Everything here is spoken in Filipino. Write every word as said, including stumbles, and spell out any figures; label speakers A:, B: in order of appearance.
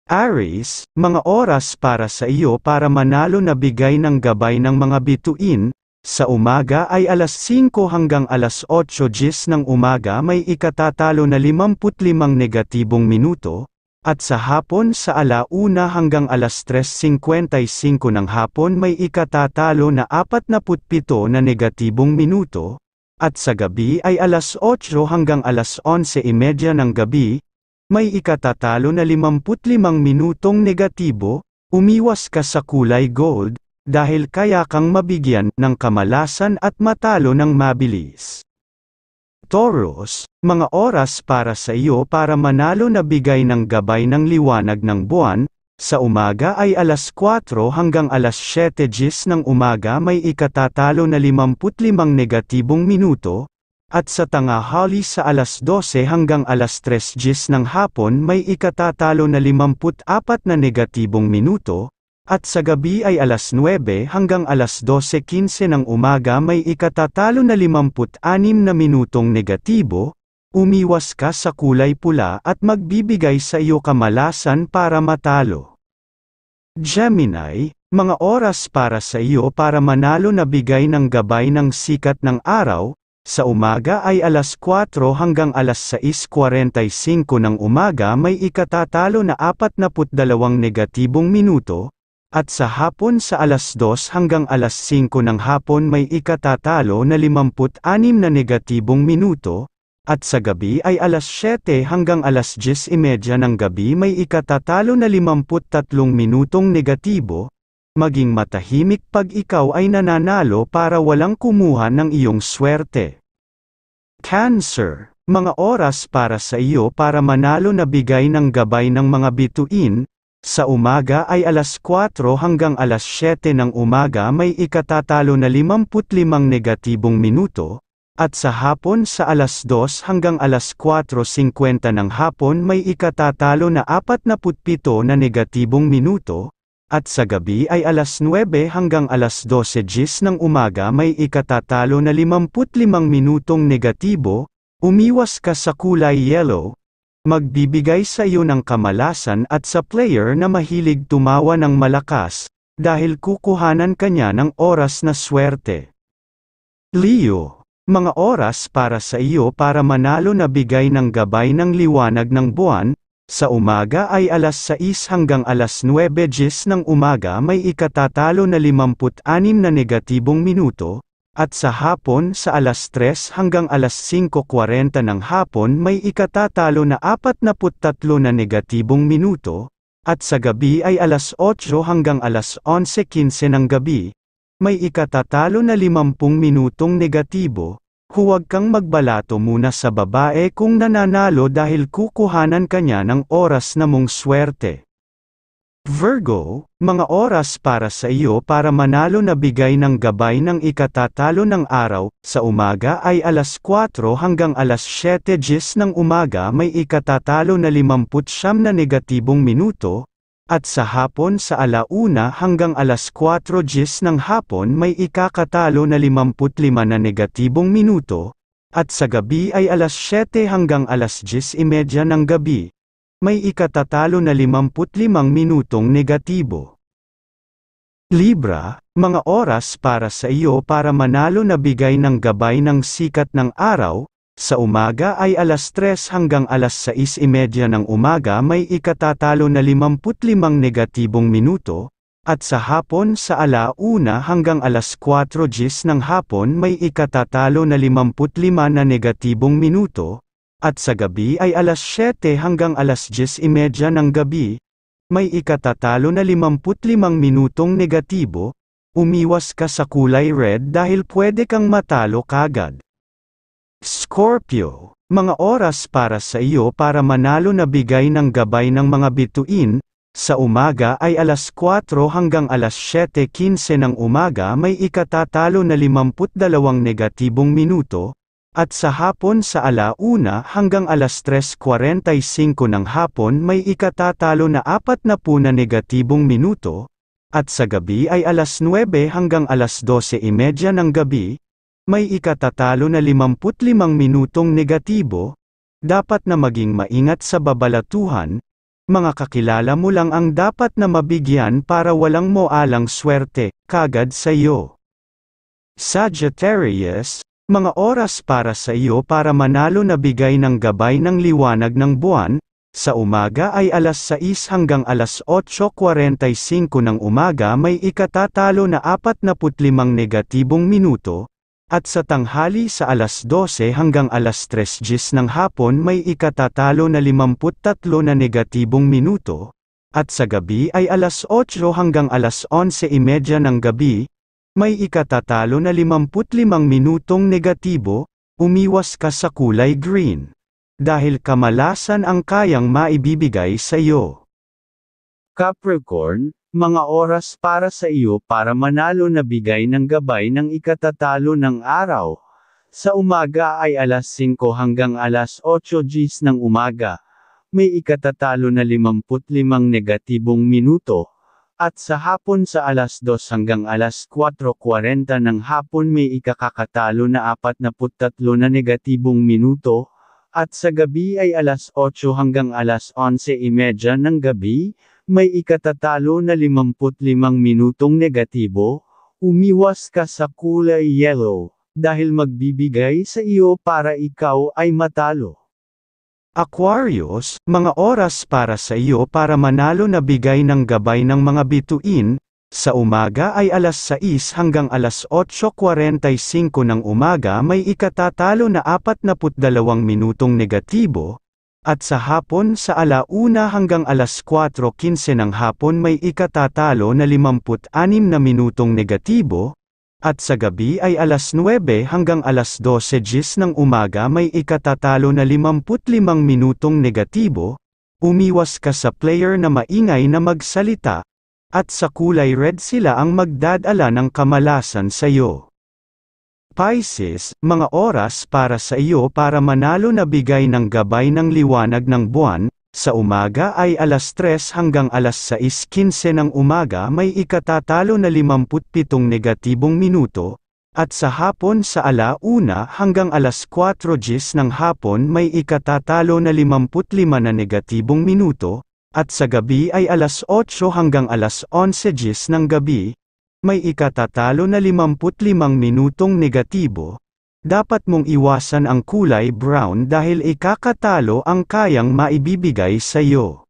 A: Aries, mga oras para sa iyo para manalo na bigay ng gabay ng mga bituin. Sa umaga ay alas singko hanggang alas otso ng umaga may ikatatalo na limampu't limang negatibong minuto, at sa hapon sa alauna hanggang alas tres singkwenta y singko ng hapon may ikatatalo na apatnapu't pito na negatibong minuto, at sa gabi ay alas otso hanggang alas onse y medya ng gabi, may ikatatalo na limampu't limang minutong negatibo. Umiwas ka sa kulay gold, dahil kaya kang mabigyan ng kamalasan at matalo ng mabilis. Taurus, mga oras para sa iyo para manalo na bigay ng gabay ng liwanag ng buwan. Sa umaga ay alas kwatro hanggang alas siyete ng umaga may ikatatalo na limampu't limang negatibong minuto, at sa tanghali sa alas dose hanggang alas tres ng hapon may ikatatalo na limampu't apat na negatibong minuto, at sa gabi ay alas nuwebe hanggang alas dose kinse ng umaga may ikatatalo na limampu't anim na minutong negatibo. Umiwas ka sa kulay pula at magbibigay sa iyo kamalasan para matalo. Gemini, mga oras para sa iyo para manalo na bigay ng gabay ng sikat ng araw. Sa umaga ay alas kwatro hanggang alas sais kwarenta y singko ng umaga may ikatatalo na apatnapu't dalawang negatibong minuto, at sa hapon sa alas dos hanggang alas singko ng hapon may ikatatalo na limampu't anim na negatibong minuto, at sa gabi ay alas siyete hanggang alas diyes y medya ng gabi may ikatatalo na limampu't tatlong minutong negatibo. Maging matahimik pag ikaw ay nananalo para walang kumuha ng iyong swerte. Cancer, mga oras para sa iyo para manalo na bigay ng gabay ng mga bituin. Sa umaga ay alas kwatro hanggang alas siyete ng umaga may ikatatalo na limampu't limang negatibong minuto, at sa hapon sa alas dos hanggang alas kwatro singkwenta ng hapon may ikatatalo na apatnapu't pito na negatibong minuto, at sa gabi ay alas nuwebe hanggang alas dose ng umaga may ikatatalo na limampu't limang minutong negatibo. Umiwas ka sa kulay yellow. Magbibigay sa iyo ng kamalasan at sa player na mahilig tumawa ng malakas, dahil kukuhanan kanya ng oras na swerte. Leo, mga oras para sa iyo para manalo na bigay ng gabay ng liwanag ng buwan. Sa umaga ay alas sais hanggang alas nuwebe ng umaga may ikatatalo na limampu't anim na negatibong minuto, at sa hapon sa alas tres hanggang alas singko kwarenta ng hapon may ikatatalo na apatnapu't tatlo na negatibong minuto, at sa gabi ay alas otso hanggang alas onse kinse ng gabi, may ikatatalo na limampung minutong negatibo. Huwag kang magbalato muna sa babae kung nananalo dahil kukuhanan kanya ng oras na mong swerte. Virgo, mga oras para sa iyo para manalo na bigay ng gabay ng ikatatalo ng araw. Sa umaga ay alas kwatro hanggang alas siyete ng umaga may ikatatalo na limampu't siyam na negatibong minuto, at sa hapon sa alauna hanggang alas kwatro ng hapon may ikakatalo na limampu't lima na negatibong minuto, at sa gabi ay alas siyete hanggang alas diyes y medya ng gabi, may ikatatalo na limampu't limang minutong negatibo. Libra, mga oras para sa iyo para manalo na bigay ng gabay ng sikat ng araw. Sa umaga ay alas tres hanggang alas sais y medya ng umaga may ikatatalo na limampu't limang negatibong minuto, at sa hapon sa alauna hanggang alas kwatro ng hapon may ikatatalo na limampu't lima na negatibong minuto, at sa gabi ay alas siyete hanggang alas diyes y medya ng gabi, may ikatatalo na limampu't limang minutong negatibo. Umiwas ka sa kulay red dahil pwede kang matalo kagad. Scorpio, mga oras para sa iyo para manalo na bigay ng gabay ng mga bituin. Sa umaga ay alas kwatro hanggang alas siyete kinse ng umaga may ikatatalo na limampu't dalawang negatibong minuto, at sa hapon sa alauna hanggang alas tres kwarenta y singko ng hapon may ikatatalo na apatnapu na negatibong minuto, at sa gabi ay alas nuwebe hanggang alas dose y medya ng gabi, may ikatatalo na limampu't limang minutong negatibo. Dapat na maging maingat sa babalatuhan, Mga kakilala mo lang ang dapat na mabigyan para walang moalang swerte kagad sa iyo. Sagittarius, mga oras para sa iyo para manalo na bigay ng gabay ng liwanag ng buwan. Sa umaga ay alas sais hanggang alas otso kuwarenta y singko ng umaga may ikatatalo na apat na putlimang negatibong minuto, at sa tanghali sa alas dose hanggang alas tres diyes ng hapon may ikatatalo na limamput tatlo na negatibong minuto, at sa gabi ay alas otso hanggang alas onse imedya ng gabi, may ikatatalo na limamput limang minutong negatibo. Umiwas ka sa kulay green. Dahil kamalasan ang kayang maibibigay sa iyo. Capricorn, mga oras para sa iyo para manalo na bigay ng gabay ng ikatatalo ng araw. Sa umaga ay alas singko hanggang alas otso diyes ng umaga. May ikatatalo na limamput limang negatibong minuto. At sa hapon sa alas dos hanggang alas kwatro kuwarenta ng hapon may ikakakatalo na apat na puttatlo na negatibong minuto. At sa gabi ay alas otso hanggang alas onse imedya ng gabi, may ikatatalo na limamput limang minutong negatibo. Umiwas ka sa kulay yellow, dahil magbibigay sa iyo para ikaw ay matalo. Aquarius, mga oras para sa iyo para manalo na bigay ng gabay ng mga bituin. Sa umaga ay alas sais hanggang alas otso kuwarenta y singko ng umaga may ikatatalo na apat na putdalawang minutong negatibo, at sa hapon sa alauna hanggang alas kwatro kinse ng hapon may ikatatalo na limamput anim na minutong negatibo, at sa gabi ay alas nuwebe hanggang alas dose diyes ng umaga may ikatatalo na limamput limang minutong negatibo. Umiwas ka sa player na maingay na magsalita. At sa kulay red sila ang magdadala ng kamalasan sa iyo. Pisces, mga oras para sa iyo para manalo na bigay ng gabay ng liwanag ng buwan. Sa umaga ay alas tres hanggang alas sais kinse ng umaga may ikatatalo na limamput pitong negatibong minuto, at sa hapon sa alauna hanggang alas kwatro diyes ng hapon may ikatatalo na limamput lima na negatibong minuto. At sa gabi ay alas otso hanggang alas onse diyes ng gabi, may ikatatalo na limamput limang minutong negatibo. Dapat mong iwasan ang kulay brown dahil ikakatalo ang kayang maibibigay sa iyo.